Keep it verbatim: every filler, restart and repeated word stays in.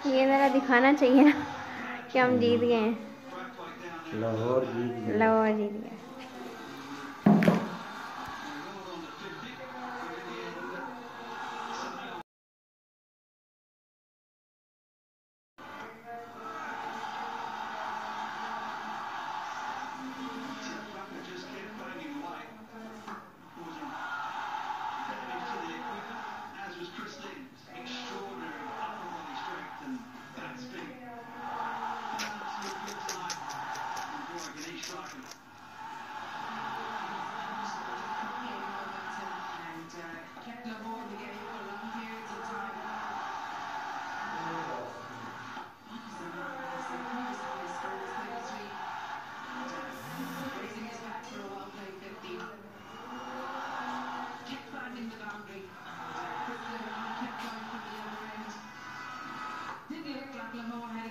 ये ज़रा दिखाना चाहिए ना कि हम जीत गए हैं। लाहौर जीत गया। लाहौर जीत गया। Didn't look like Lamar had